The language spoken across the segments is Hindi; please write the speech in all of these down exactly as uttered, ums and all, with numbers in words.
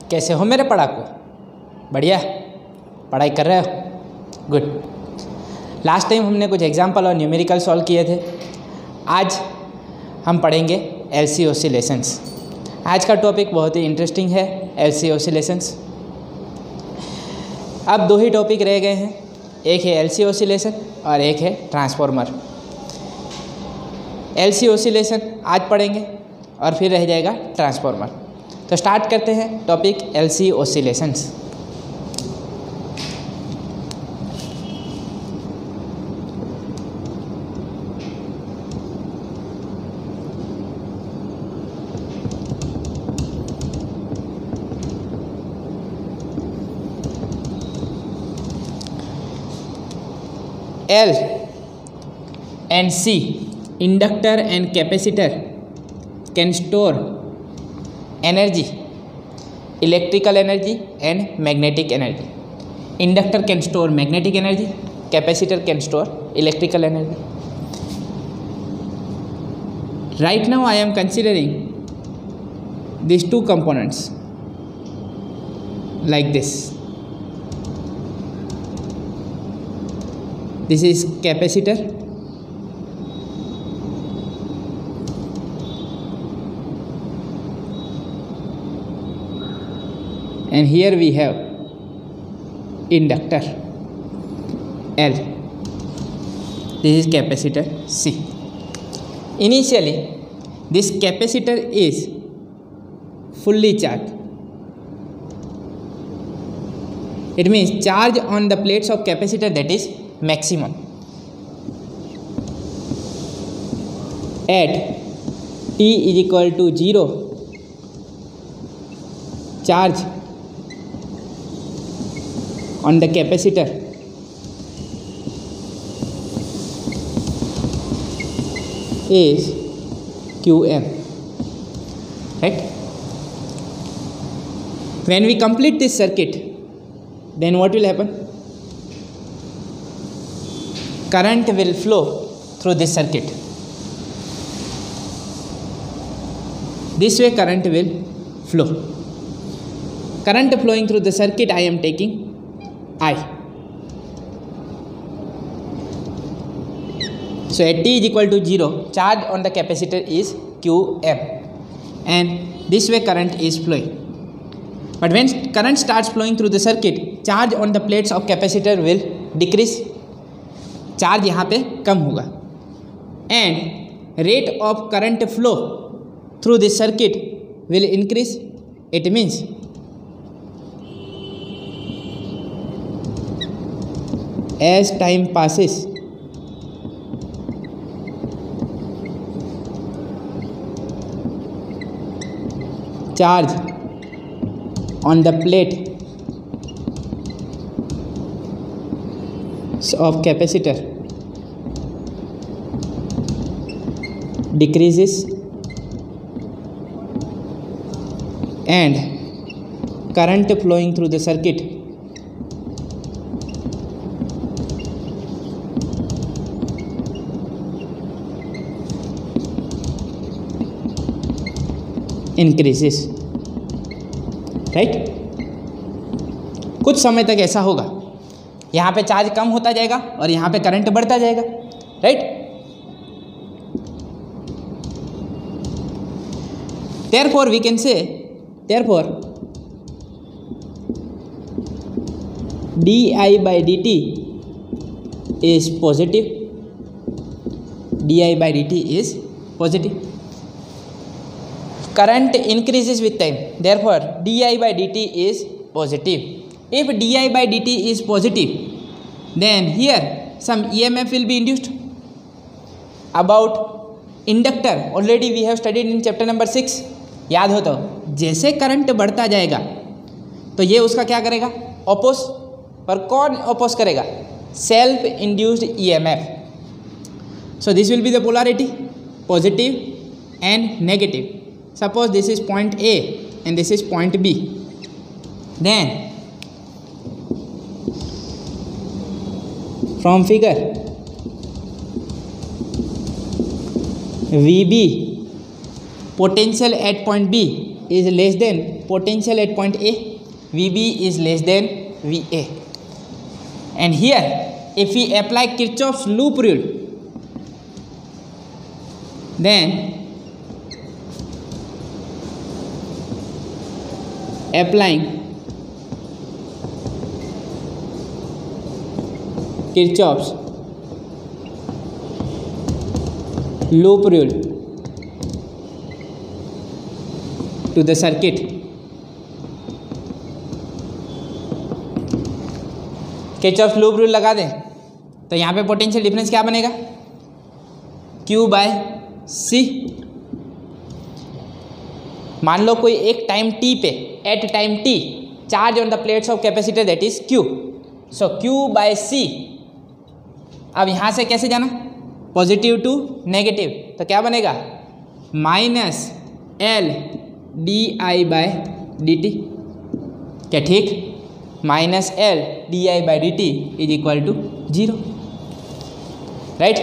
कैसे हो मेरे पढ़ाकू? बढ़िया, पढ़ाई कर रहे हो? गुड। लास्ट टाइम हमने कुछ एग्जाम्पल और न्यूमेरिकल सॉल्व किए थे। आज हम पढ़ेंगे एलसी ऑसिलेशंस। आज का टॉपिक बहुत ही इंटरेस्टिंग है, एलसी ऑसिलेशंस। अब दो ही टॉपिक रह गए हैं, एक है एलसी ऑसिलेशन और एक है ट्रांसफॉर्मर। एलसी ऑसिलेशन आज पढ़ेंगे और फिर रह जाएगा ट्रांसफॉर्मर। तो स्टार्ट करते हैं topic LC oscillations. L and C, inductor and capacitor, can store energy, electrical energy and magnetic energy. Inductor can store magnetic energy, capacitor can store electrical energy. Right now I am considering these two components like this. This is capacitor and here we have inductor L. This is capacitor C. Initially this capacitor is fully charged. It means charge on the plates of capacitor, that is maximum. At t is equal to zero, charge on the capacitor is Qm, right? When we complete this circuit, then what will happen? Current will flow through this circuit. This way current will flow. Current flowing through the circuit I am taking I. So at t is equal to zero, charge on the capacitor is Qm, and this way current is flowing. But when current starts flowing through the circuit, charge on the plates of capacitor will decrease. Charge यहाँ पे कम होगा and rate of current flow through this circuit will increase. It means as time passes charge on the plate of capacitor decreases and current flowing through the circuit increases, right? कुछ समय तक ऐसा होगा, यहाँ पे चार्ज कम होता जाएगा और यहाँ पे करंट बढ़ता जाएगा, right? Therefore we can say, therefore di by dt is positive. Di by dt is positive. Current increases with time. Therefore di by dt is positive. If di by dt is positive, then here some E M F will be induced. About inductor already we have studied in chapter number six. याद हो तो जैसे करंट बढ़ता जाएगा तो ये उसका क्या करेगा? ऑपोज. पर कौन ऑपोज करेगा? Self induced E M F. So this will be the polarity, positive and negative. Suppose this is point A and this is point B. Then from figure V B potential at point B is less than potential at point A, V B is less than V A. And here if we apply Kirchhoff's loop rule, then applying Kirchhoff's loop rule to the circuit, Kirchhoff's loop rule लगा दें तो यहाँ पे पोटेंशियल डिफरेंस क्या बनेगा, Q बाय सी। मान लो कोई एक टाइम t पे, at time t charge on the plates of capacitor that is Q, so Q by C. अब यहाँ से कैसे जाना, पॉजिटिव टू नेगेटिव, तो क्या बनेगा minus L D I by D T, क्या ठीक, minus L D I by D T is equal to zero, right.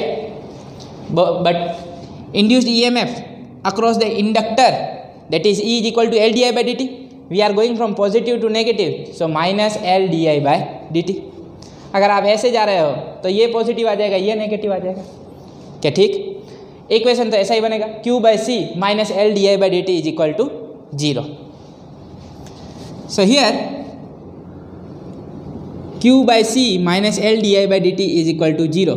But induced E M F across the inductor that is E is equal to L D I by D T, we are going from positive to negative, so minus L D I by D T. अगर आप ऐसे जा रहे हो तो ये पॉजिटिव आ जाएगा, ये नेगेटिव आ जाएगा, क्या ठीक। इक्वेशन तो ऐसा ही बनेगा, Q by C minus L D I by D T is equal to zero. So here Q by C minus L di by dt is equal to zero.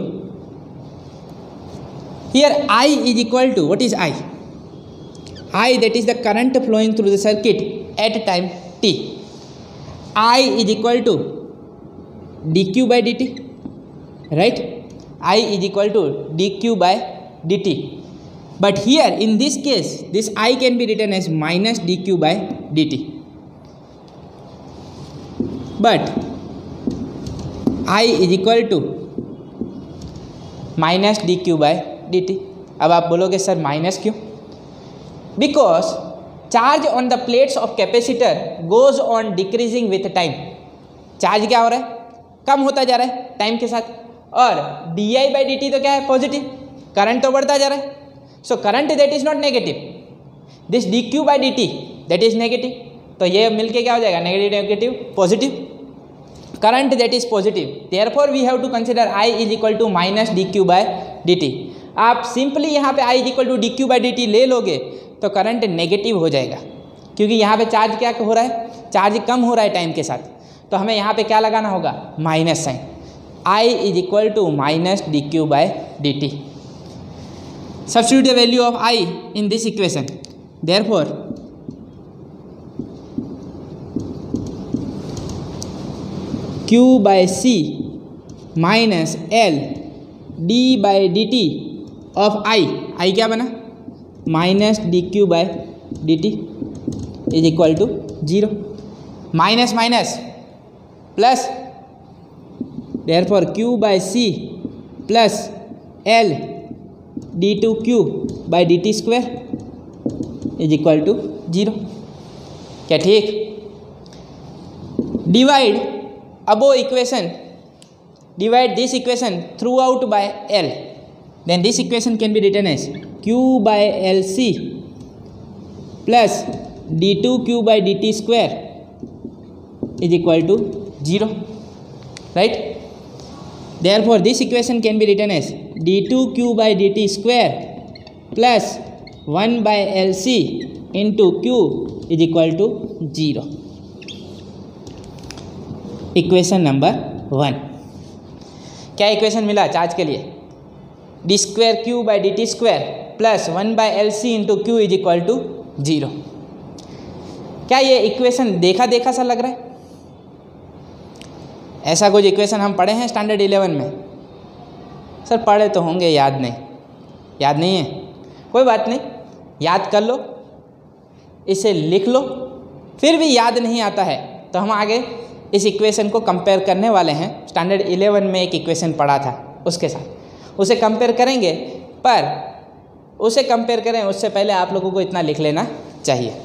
Here I is equal to, what is I? I, that is the current flowing through the circuit at time t. I is equal to dq by dt, right? I is equal to dq by dt. But here in this case, this I can be written as minus dq by dt. But I is equal to minus D Q by D T. अब आप बोलोगे सर माइनस क्यों, because charge on the plates of capacitor goes on decreasing with time. Charge क्या हो रहा है, कम होता जा रहा है टाइम के साथ, और D I by D T तो क्या है, पॉजिटिव, करंट तो बढ़ता जा रहा है। So current that is not negative, this D Q by D T that is negative, तो ये मिलके क्या हो जाएगा, negative negative positive, current that is positive, therefore we have to consider I is equal to minus D Q by D T. आप सिंपली यहाँ पे I is equal to D Q by D T ले लोगे तो करंट नेगेटिव हो जाएगा, क्योंकि यहाँ पे चार्ज क्या हो रहा है, चार्ज कम हो रहा है टाइम के साथ, तो हमें यहाँ पे क्या लगाना होगा, minus sign. I is equal to minus D Q by D T. Substitute the value of I in this equation, therefore Q by C minus L D by D T of I, I क्या बना, minus D Q by D T is equal to zero, minus minus plus, therefore Q by C plus L D two Q by D T square is equal to zero, क्या ठीक। Divide above equation, divide this equation throughout by L, then this equation can be written as Q by L C plus d two Q by dt square is equal to zero, right? Therefore this equation can be written as d two Q by dt square plus one by L C into Q is equal to zero. Equation number one, क्या इक्वेशन मिला चार्ज के लिए, D square Q by D T square plus one by L C into Q is equal to zero. क्या ये इक्वेशन देखा देखा सा लग रहा है, ऐसा कुछ इक्वेशन हम पढ़े हैं स्टैंडर्ड इलेवन में, सर पढ़े तो होंगे, याद नहीं, याद नहीं है, कोई बात नहीं, याद कर लो, इसे लिख लो, फिर भी याद नहीं आता है तो हम आगे इस इक्वेशन को कंपेयर करने वाले हैं। स्टैंडर्ड इलेवन में एक इक्वेशन पढ़ा था उसके साथ, उसे कंपेयर करेंगे, पर उसे कंपेयर करें उससे पहले आप लोगों को इतना लिख लेना चाहिए।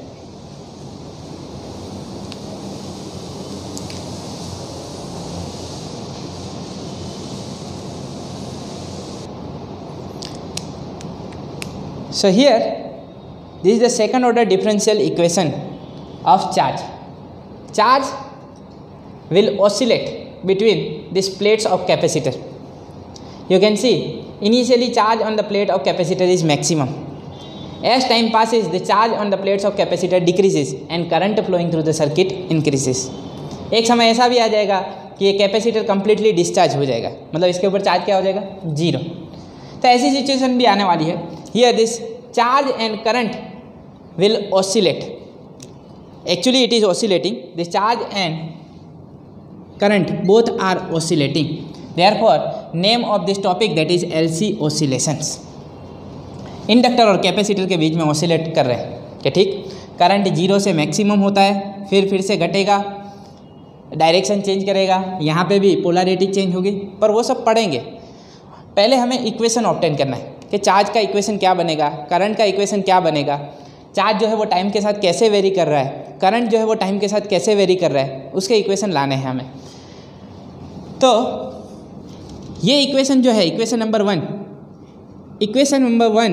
So here this is the second order differential equation of charge. Charge will oscillate between these plates of capacitor. You can see initially charge on the plate of capacitor is maximum. As time passes, the charge on the plates of capacitor decreases and current flowing through the circuit increases. एक समय ऐसा भी आ जाएगा कि ये कैपेसिटर कम्प्लीटली डिस्चार्ज हो जाएगा, मतलब इसके ऊपर चार्ज क्या हो जाएगा, जीरो. तो ऐसी सिचुएशन भी आने वाली है. Here this charge and current will oscillate. Actually it is oscillating. This charge and current both are oscillating. Therefore name of this topic that is L C oscillations. Inductor और कैपेसिटर के बीच में ऑसिलेट कर रहे हैं क्या, ठीक. करंट जीरो से मैक्सिमम होता है, फिर फिर से घटेगा, डायरेक्शन चेंज करेगा, यहाँ पे भी पोलैरिटी चेंज होगी, पर वो सब पढ़ेंगे. पहले हमें इक्वेशन ऑब्टेन करना है कि चार्ज का इक्वेशन क्या बनेगा, करंट का इक्वेशन क्या बनेगा, चार्ज जो है वो टाइम के साथ कैसे वेरी कर रहा है, करंट जो है वो टाइम के साथ कैसे वेरी कर रहा है, उसके इक्वेशन लाने हैं हमें. तो ये इक्वेशन जो है, equation number one, equation number one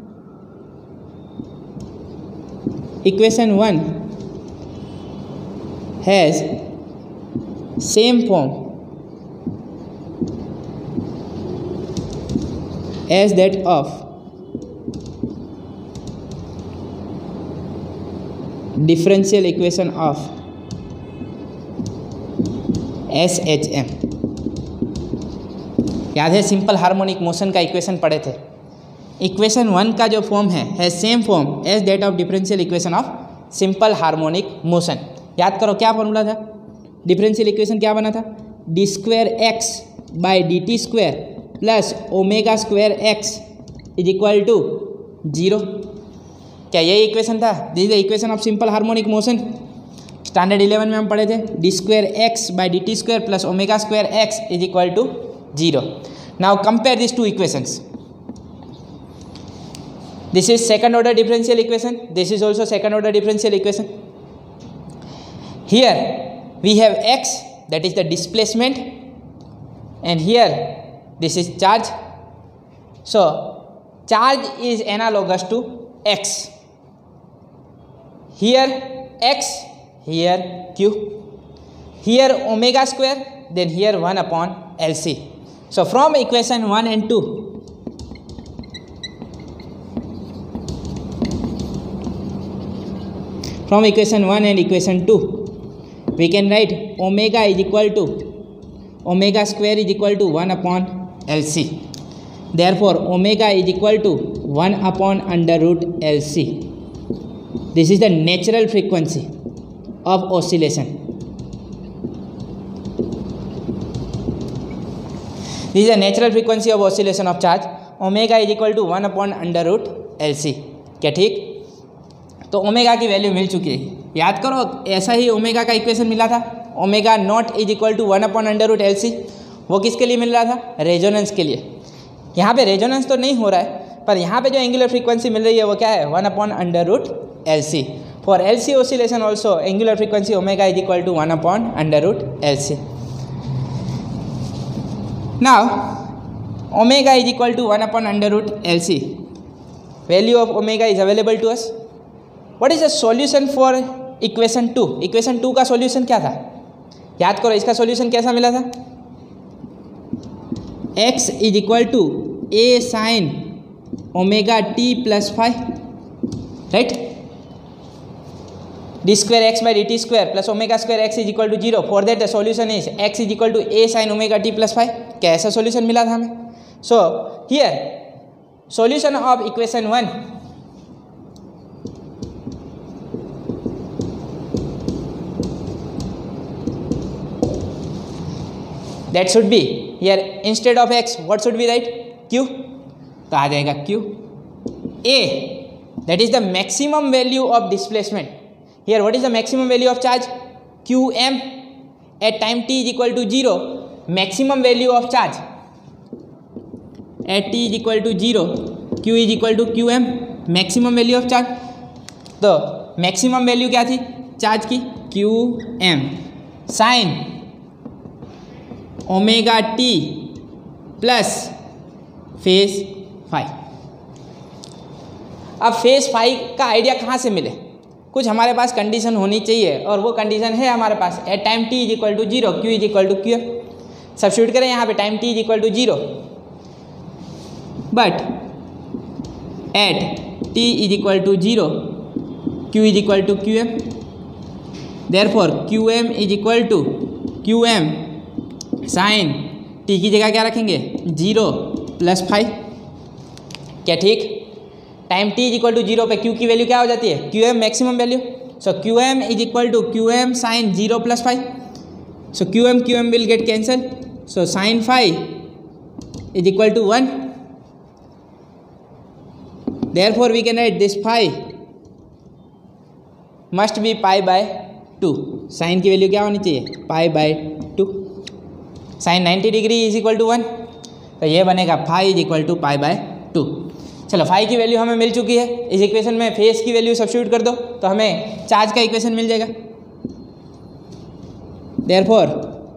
equation one has same form as that of differential equation of S H M. याद है सिंपल हार्मोनिक मोशन का इक्वेशन पढ़े थे. इक्वेशन वन का जो फॉर्म है है same form as that of differential equation of simple harmonic motion. याद करो क्या फॉर्मूला था, डिफरेंशियल इक्वेशन क्या बना था, D square X by D T square plus omega square X is equal to zero. क्या यही इक्वेशन था, this is the equation of simple harmonic motion. Standard eleven में हम पढ़े थे D square X by D T square plus omega square X is equal to zero. Now compare this two equations. This is second order differential equation, this is also second order differential equation. Here we have X that is the displacement, and here this is charge. So charge is analogous to x. Here x, here q, here omega square, then here one upon L C. So from equation one and two, from equation one and equation two, we can write omega is equal to omega square is equal to one upon L C. Therefore omega is equal to one upon under root L C. This is the natural frequency of oscillation. This is the natural frequency of oscillation of charge. Omega is equal to one upon under root L C. क्या ठीक? तो ओमेगा की वैल्यू मिल चुकी है. याद करो ऐसा ही ओमेगा का इक्वेशन मिला था, omega naught is equal to one upon under root L C. वो किसके लिए मिल रहा था, रेजोनेंस के लिए. यहाँ पे रेजोनेंस तो नहीं हो रहा है, पर यहाँ पे जो एंगुलर फ्रीक्वेंसी मिल रही है वो क्या है, one upon under root L C. For L C oscillation also angular frequency omega is equal to one upon under root L C. Now omega is equal to one upon under root L C. Value of omega is available to us. What is the solution for equation two. Equation two का सॉल्यूशन क्या था, याद करो. इसका सॉल्यूशन कैसा मिला था, x is equal to A sine omega T plus phi, right. D square X by D T square plus omega square X is equal to zero. For that the solution is x is equal to A sine omega T plus phi. क्या ऐसा सॉल्यूशन मिला था हमें. So here solution of equation one, that should be here instead of x what should we write, q. तो आ जाएगा q. a that is the maximum value of displacement. Here what is the maximum value of charge, qm. At time t is equal to zero, maximum value of charge at t is equal to zero, q is equal to qm, maximum value of charge. तो maximum value क्या थी चार्ज की, qm sin omega T plus phase phi. अब फेज फाइव का आइडिया कहाँ से मिले? कुछ हमारे पास कंडीशन होनी चाहिए और वो कंडीशन है हमारे पास at time T is equal to zero Q is equal to Q M. Substitute करें यहाँ पे time T is equal to zero, but at T is equal to zero Q is equal to Q M, therefore Q M is equal to Q M sine T की जगह क्या रखेंगे? Zero plus phi. क्या ठीक? Time T is equal to zero पे क्यू की वैल्यू क्या हो जाती है? Q M maximum value. So Q M is equal to Q M sine zero plus phi. So Q M Q M will get cancel, so sine phi is equal to one, therefore we can write this phi must be pi by two. Sine की वैल्यू क्या होनी चाहिए? Pi by two. Sine ninety degree is equal to one, तो ये बनेगा phi is equal to pi by two. चलो फाइव की वैल्यू हमें मिल चुकी है। इस इक्वेशन में फेस की वैल्यू सब्स्टिट्यूट कर दो तो हमें चार्ज का इक्वेशन मिल जाएगा। Therefore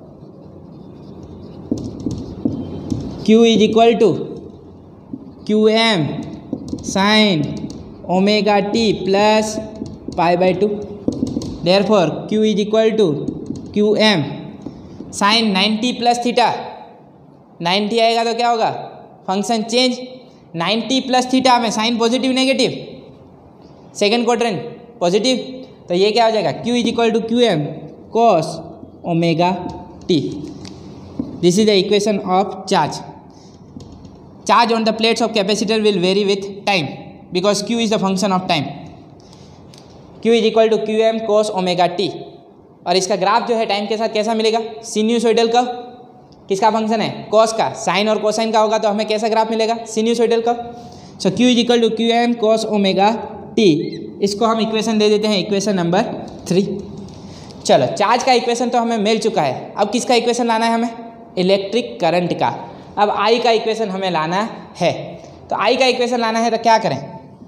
Q is equal to Q M sine omega T plus pi by two. Therefore Q is equal to Q M sine ninety plus theta. Ninety आएगा तो क्या होगा? Function change. Ninety plus theta में sine positive negative, second quadrant positive, तो ये क्या हो जाएगा? Q is equal to Q m cos omega t. This is the equation of charge. Charge on the plates of capacitor will vary with time because Q is the function of time. Q is equal to Q m cos omega t. और इसका ग्राफ जो है टाइम के साथ कैसा मिलेगा? सिन्यूसोइडल का। किसका फंक्शन है? कॉस का। साइन और कोसाइन का होगा तो हमें कैसा ग्राफ मिलेगा? सिन्यूसोइडल का। So Q is equal to Q m cos omega t. इसको हम इक्वेशन दे देते हैं, इक्वेशन नंबर थ्री। चलो चार्ज का इक्वेशन तो हमें मिल चुका है। अब किसका इक्वेशन लाना है हमें? इलेक्ट्रिक करंट का। अब I का इक्वेशन हमें लाना है। तो I का इक्वेशन लाना है तो क्या करें?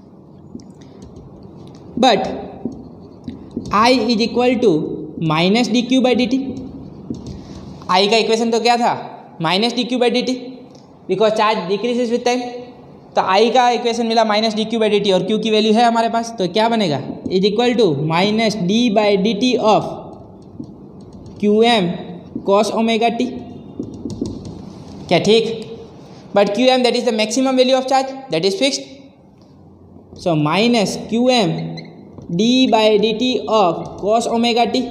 But I is equal to minus D Q by D t. I का इक्वेशन तो क्या था? Minus D Q by D t, because charge decreases with time. तो आई का इक्वेशन मिला minus D Q by D t और क्यू की वैल्यू है हमारे पास, तो क्या बनेगा? Is equal to minus d by D T of q m cos omega t. क्या ठीक? But Q m that is the maximum value of charge, that is fixed. So minus q m d by D T of cos omega t.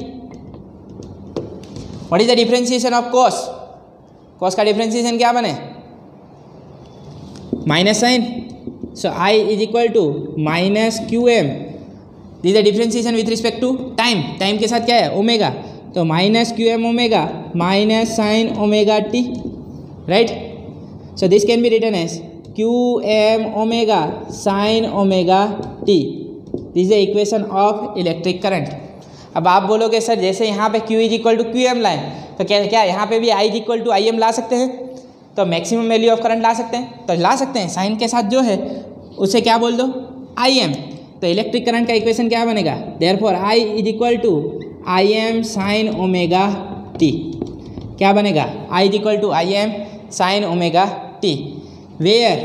What is the differentiation of cos? Cos का डिफरेंशिएशन क्या बने? Minus sine. So I is equal to minus q m, this the differentiation with respect to time. Time के साथ क्या है? ओमेगा, तो minus q m omega minus sine omega t, right? So this can be written as q m omega sine omega t. This is the equation of electric current. अब आप बोलोगे सर जैसे यहाँ पे Q is equal to Q m लाएँ तो क्या क्या यहाँ पे भी I is equal to I m ला सकते हैं? तो मैक्सिमम वैल्यू ऑफ करंट ला सकते हैं, तो ला सकते हैं। साइन के साथ जो है उसे क्या बोल दो? I m. तो इलेक्ट्रिक करंट का इक्वेशन क्या बनेगा? Therefore I is equal to I m sine omega t. क्या बनेगा? I is equal to I m sine omega t, where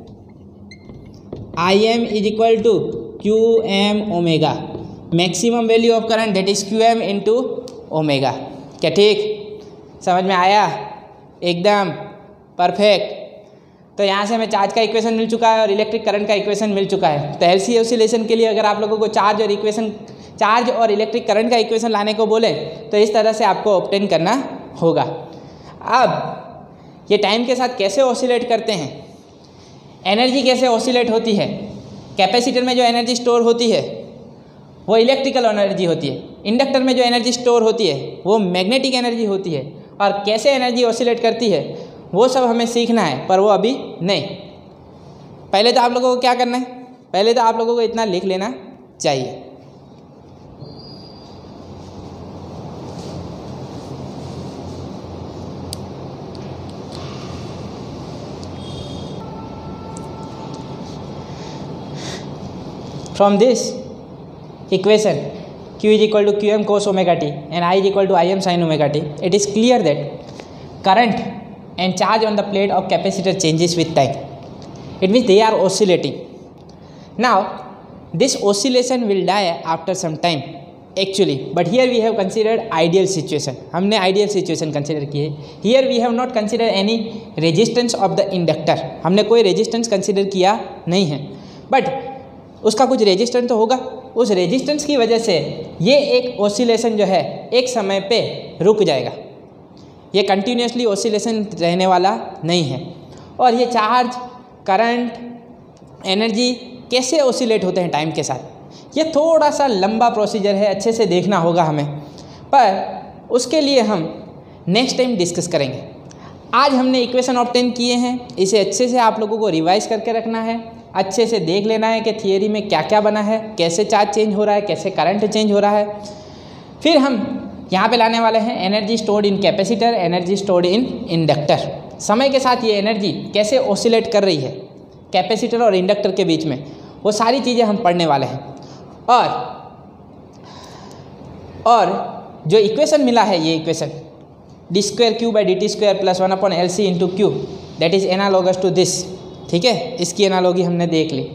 I m is equal to Q m omega, maximum value of current that is q m into omega. क्या ठीक? समझ में आया? एकदम परफेक्ट। तो यहाँ से हमें चार्ज का इक्वेशन मिल चुका है और इलेक्ट्रिक करंट का इक्वेशन मिल चुका है। तो एलसी ऑसिलेशन के लिए अगर आप लोगों को चार्ज और इक्वेशन चार्ज और इलेक्ट्रिक करंट का इक्वेशन लाने को बोले तो इस तरह से आपको ऑब्टेन करना होगा। अब ये टाइम के साथ कैसे ऑसिलेट करते हैं, एनर्जी कैसे ऑसिलेट होती है? कैपेसिटर में जो एनर्जी स्टोर होती है वो इलेक्ट्रिकल एनर्जी होती है, इंडक्टर में जो एनर्जी स्टोर होती है वो मैग्नेटिक एनर्जी होती है। और कैसे एनर्जी ऑसिलेट करती है वो सब हमें सीखना है, पर वो अभी नहीं। पहले तो आप लोगों को क्या करना है? पहले तो आप लोगों को इतना लिख लेना चाहिए। From this equation Q is equal to Qm cos omega t and I is equal to Im sin omega t, it is clear that current and charge on the plate of capacitor changes with time. It means they are oscillating. Now this oscillation will die after some time actually, but here we have considered ideal situation, हमने आइडियल सिचुएशन कंसिडर की है। Here we have not consider any resistance of the inductor, हमने कोई रेजिस्टेंस कंसिडर किया नहीं है, बट उसका कुछ रेजिस्टेंस तो होगा, उस रेजिस्टेंस की वजह से ये एक ऑसिलेशन जो है एक समय पे रुक जाएगा, ये कंटिन्यूसली ऑसिलेशन रहने वाला नहीं है। और ये चार्ज, करंट, एनर्जी कैसे ऑसिलेट होते हैं टाइम के साथ, ये थोड़ा सा लंबा प्रोसीजर है, अच्छे से देखना होगा हमें, पर उसके लिए हम नेक्स्ट टाइम डिस्कस करेंगे। आज हमने इक्वेशन ऑब्टेन किए हैं, इसे अच्छे से आप लोगों को रिवाइज करके रखना है, अच्छे से देख लेना है कि थियरी में क्या क्या बना है, कैसे चार्ज चेंज हो रहा है, कैसे करंट चेंज हो रहा है। फिर हम यहाँ पे लाने वाले हैं energy stored in capacitor, energy stored in inductor. समय के साथ ये एनर्जी कैसे ऑसिलेट कर रही है कैपेसिटर और इंडक्टर के बीच में, वो सारी चीज़ें हम पढ़ने वाले हैं। और और जो इक्वेशन मिला है, ये equation d square Q by D T square plus one upon L C into q, that is analogous to this, ठीक है, इसकी एनालॉगी हमने देख ली।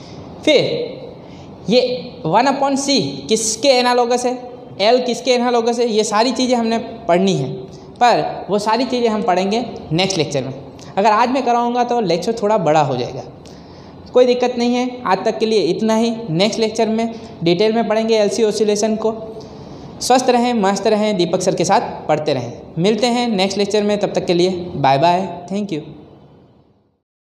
फिर ये वन अपॉन सी किसके एनालॉगस है, एल किसके एनालॉगस है, ये सारी चीज़ें हमने पढ़नी है, पर वो सारी चीज़ें हम पढ़ेंगे नेक्स्ट लेक्चर में। अगर आज मैं कराऊंगा तो लेक्चर थोड़ा बड़ा हो जाएगा, कोई दिक्कत नहीं है, आज तक के लिए इतना ही। नेक्स्ट लेक्चर में डिटेल में पढ़ेंगे एलसी ऑसिलेशन को। स्वस्थ रहें, मस्त रहें, दीपक सर के साथ पढ़ते रहें। मिलते हैं नेक्स्ट लेक्चर में, तब तक के लिए बाय बाय, थैंक यू।